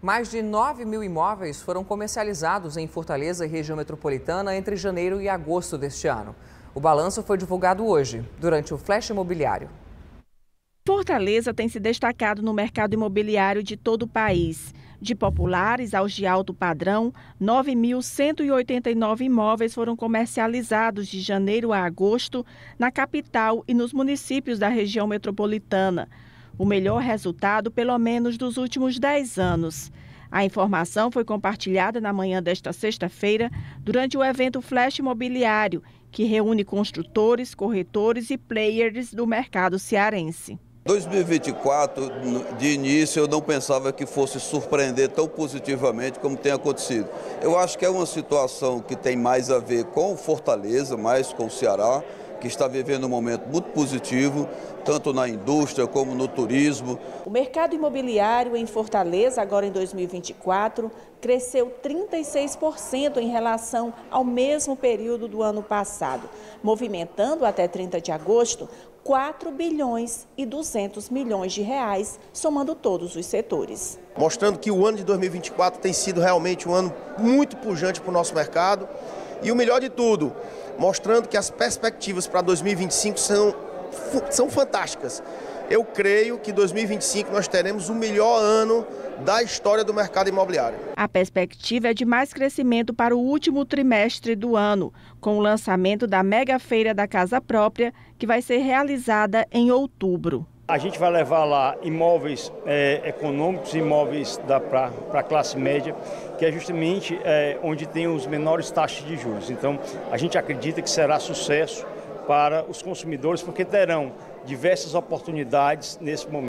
Mais de 9 mil imóveis foram comercializados em Fortaleza e região metropolitana entre janeiro e agosto deste ano. O balanço foi divulgado hoje, durante o Flash Imobiliário. Fortaleza tem se destacado no mercado imobiliário de todo o país. De populares aos de alto padrão, 9.189 imóveis foram comercializados de janeiro a agosto na capital e nos municípios da região metropolitana. O melhor resultado, pelo menos, dos últimos 10 anos. A informação foi compartilhada na manhã desta sexta-feira, durante o evento Flash Imobiliário, que reúne construtores, corretores e players do mercado cearense. 2024, de início, eu não pensava que fosse surpreender tão positivamente como tem acontecido. Eu acho que é uma situação que tem mais a ver com Fortaleza, mais com o Ceará, que está vivendo um momento muito positivo, tanto na indústria como no turismo. O mercado imobiliário em Fortaleza, agora em 2024, cresceu 36% em relação ao mesmo período do ano passado, movimentando até 30 de agosto 4 bilhões e 200 milhões de reais, somando todos os setores. Mostrando que o ano de 2024 tem sido realmente um ano muito pujante para o nosso mercado e o melhor de tudo, mostrando que as perspectivas para 2025 são fantásticas. Eu creio que em 2025 nós teremos o melhor ano da história do mercado imobiliário. A perspectiva é de mais crescimento para o último trimestre do ano, com o lançamento da Mega Feira da Casa Própria, que vai ser realizada em outubro. A gente vai levar lá imóveis econômicos, imóveis para a classe média, que é justamente onde tem os menores taxas de juros. Então, a gente acredita que será sucesso para os consumidores, porque terão diversas oportunidades nesse momento.